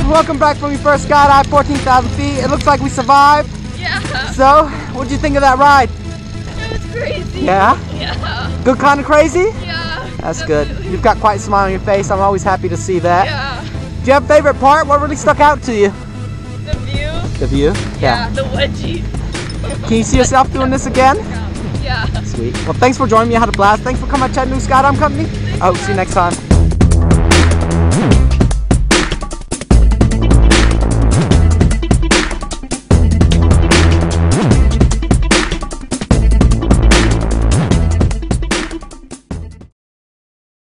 welcome back from your first skydive, 14,000 feet. It looks like we survived. Yeah. So, what'd you think of that ride? It was crazy. Yeah? Yeah. Good kind of crazy? Yeah. That's definitely. good. You've got quite a smile on your face. I'm always happy to see that. Yeah. Do you have a favorite part? What really stuck out to you? The view. The view? Yeah. The wedgie. Can you see yourself doing this again? Yeah. Sweet. Well, thanks for joining me. I had a blast. Thanks for coming to Chattanooga Skydiving Company. I hope to see you next time.